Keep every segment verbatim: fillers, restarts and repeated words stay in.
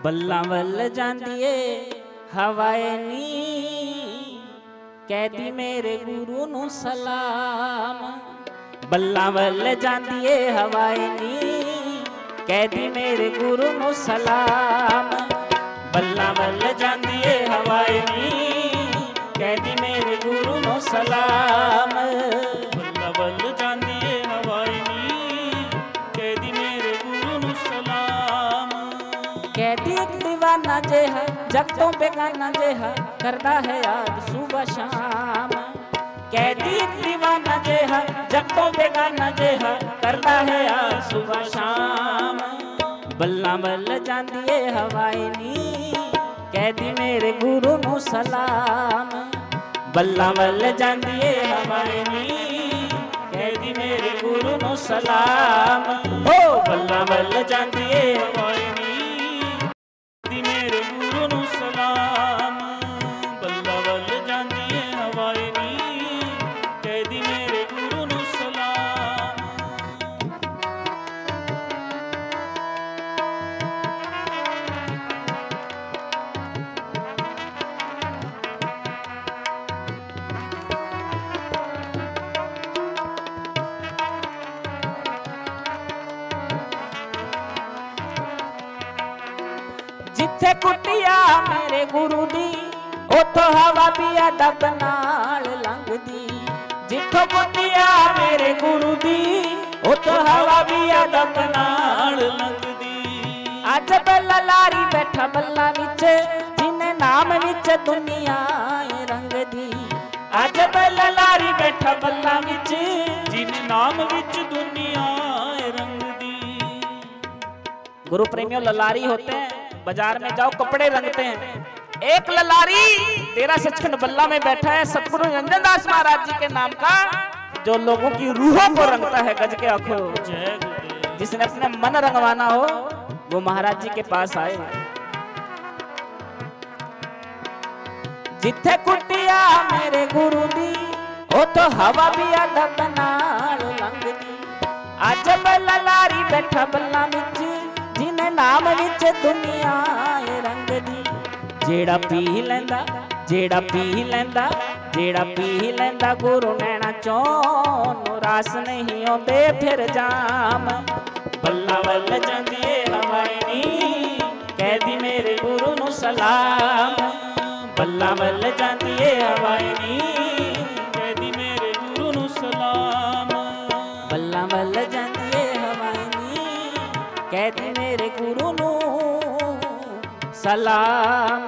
बल्ला वल जांदिए हवाए नी, कहदी मेरे गुरु नू सलाम। बल्ला वल जांदिए हवाए नी, कहदी मेरे गुरु नू सलाम। बल्ला वल जांदिए हवाए नी, कहदी मेरे गुरु नू सलाम। बल्ला वल जांदिए हवाए नी, कहदी मेरे गुरु नू सलाम। कहदी एक दीवाना जेहा जग तो बेगाना जेहा, करदा है याद सुबह शाम। कहदी एक दीवाना जेहा जग तो बेगाना जेहा, करदा है याद सुबह शाम। बल्ला वल जांदिए हवाए नी, कहदी मेरे गुरु नू सलाम। बल्ला वल जांदिए हवाए नी, कहदी मेरे गुरु नू सलाम। ओ बल्ला वल जांदिए हवाए नी, कहदी मेरे गुरु नू सलाम। बल्ला वल जांदिए हवाए नी, कहदी मेरे गुरु नू सलाम। जिथे कुटिया मेरे गुरु दी, उथों हवा भी अदब नाल लंघदी। जिथों कुटिया मेरे गुरु दी, उथों हवा भी अदब नाल लंघदी। अज बल्ला लारी बैठा बल्ला विच, जिने नाम विच दुनिया रंगदी। अज बल्ला लारी बैठा बल्ला विच, जिन नाम विच दुनिया रंगदी। गुरु प्रेमियों ललारी होते हैं, बाजार में जाओ कपड़े रंगते हैं। एक ललारी तेरा सचखंड बल्ला में बैठा है सतगुरु रंजन दास महाराज जी के नाम का, जो लोगों की रूहों को रंगता है गज के आंखों। जय गुरुदेव। जिसने अपने मन रंगवाना हो वो महाराज जी के पास आए। जिथे कुटिया मेरे गुरु दी, ओ तो हवा भी अदब नाल लंघदी। अज बल्ला लारी बैठा बल्ला विच, जिने नाम विच दुनिया रंगदी। जेड़ा पी लैंदा जेड़ा पी लैंदा जेड़ा पी लैंदा गुरु नैना चों, नूं रास नहीं आउंदे फिर जाम। बल्ला वल जांदिए हवाए नी, कहदी मेरे गुरु नूं सलाम। बल्ला वल जांदिए हवाए नी, कहदी मेरे गुरु नू सलाम। बल्ला वल जांदिए हवाए नी, कहदी मेरे गुरु नू सलाम।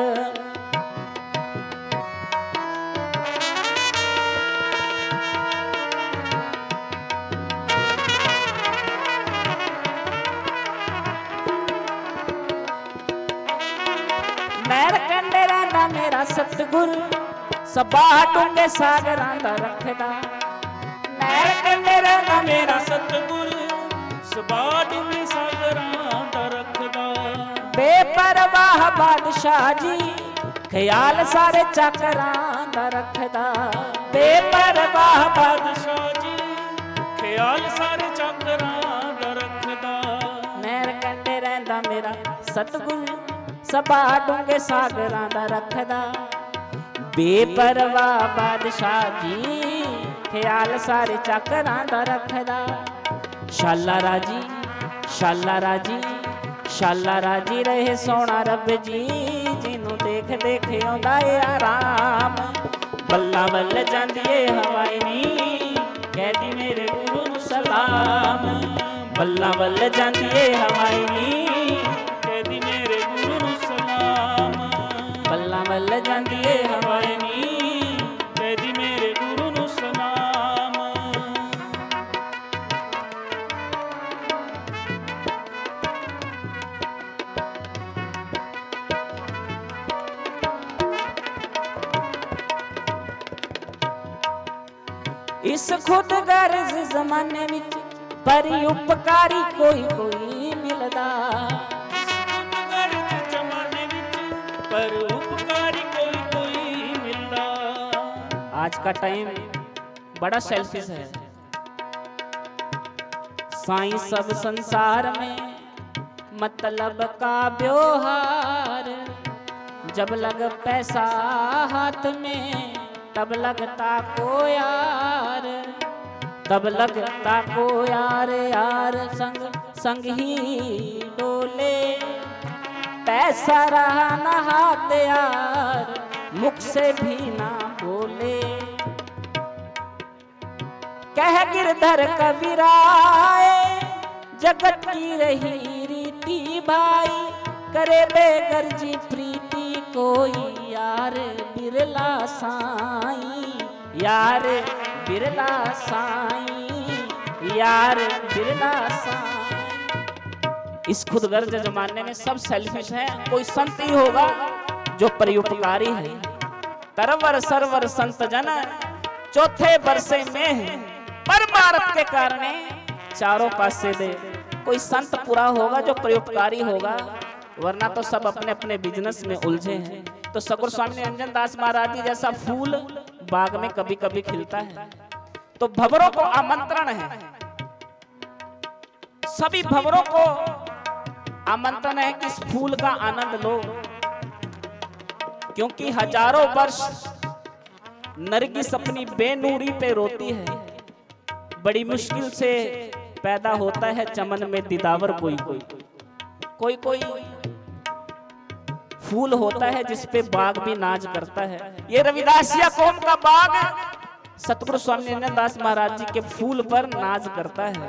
नैर कंडे रहिंदा मेरा सतगुर, सबा डूंगे सागरां दा रखदा। नैर कंडे रहिंदा मेरा सतगुर, सबा डूंगे सागरां दा रखदा। बेपरवाह बादशाह जी, ख्याल सारे चकरां दा रखदा। बेपरवाह बादशाह जी, ख्याल सारे चकरां दा रखदा। नैर कंडे रहिंदा मेरा सतगुर, सबा डूंगे सागरां दा रखदा। बेपरवाह बादशाह जी, ख्याल सारे चकरां दा रखदा। शाला राजी शाला राजी शाला राजी रहे सोना रब जी, जिन्नू देख देख आउंदा ए आराम। बल्ला वल जांदिए हवाए नी, कहदी मेरे गुरु नूं सलाम। बल्ला वल जांदिए हवाए नी, कहदी मेरे गुरु नू सलाम। बल्ला वल जांदिए हवाए नी, कहदी मेरे गुरु नू सलाम। इस खुद गर्ज जमाने विच परी उपकारी कोई कोई मिलदा। जमाने विच पर उपकारी कोई कोई मिलदा। आज का टाइम बड़ा सेल्फिश है। साईं सब संसार में मतलब का व्यवहार। जब लग पैसा हाथ में तब लगता को यार, तब लगता को यार, यार संग संग ही डोले। पैसा रहा न हाथ यार, मुख से भी ना बोले। कह गिरधर कबीराए, जगत की रही रीति भाई। करे बेगर्जी प्रीति कोई, यार बिरला साईं, यार बिरला साईं, यार बिरला साईं। इस खुदगर्ज जमाने में सब सेल्फिश है। कोई संत ही होगा जो परोपकारी है। तरवर सरवर संत जन चौथे बरसे में, परमार्थ के कारण चारों पासे दे। कोई संत पूरा होगा जो परोपकारी होगा, वरना तो सब अपने अपने बिजनेस में उलझे हैं। तो सकुर स्वामी निरंजन दास महाराज जी जैसा फूल बाग में कभी कभी खिलता है। तो भंवरों को आमंत्रण है, सभी भंवरों को आमंत्रण है कि इस फूल का आनंद लो। क्योंकि हजारों वर्ष नरगिस अपनी बेनूरी पे रोती है। बड़ी मुश्किल से पैदा होता है चमन में दिदावर। कोई कोई कोई कोई फूल होता है जिसपे बाग भी नाज करता है। ये रविदासिया कौम का बाग सतगुरु स्वामी निरंजन दास महाराज जी के फूल पर नाज करता है।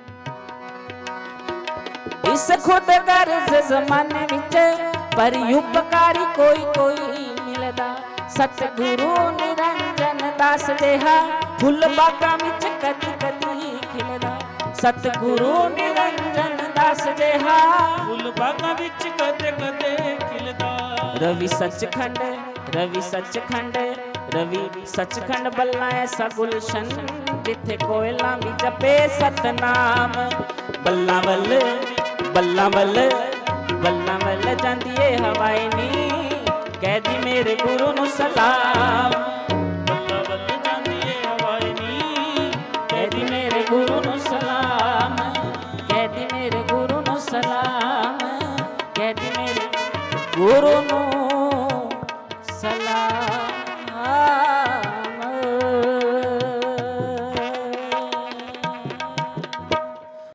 इस खुद गर्ज जमाने विच परोपकारी कोई कोई मिलदा। सतगुरु निरंजन दास देहा फुल बागां विच कदी कदी खिलदा। सतगुरु निरंजन दास देहा फुल बागां विच कदे कदे खिलदा। रवि सचखंड रवि सचखंड रवि सचखंड बल्ला ऐसा गुलशन, जिथे कोयला भी जपे सतनाम। बल्ला बल बल्ला बल बल्ला बल जांदी ए हवाई नी, कह दी मेरे गुरु नु सलाम। बल्ला बल जांदी ए हवाई नी, कह दी मेरे गुरु नु सलाम। कह दी मेरे गुरु नु सलाम। कह दी मेरे गुरु नु सलाम।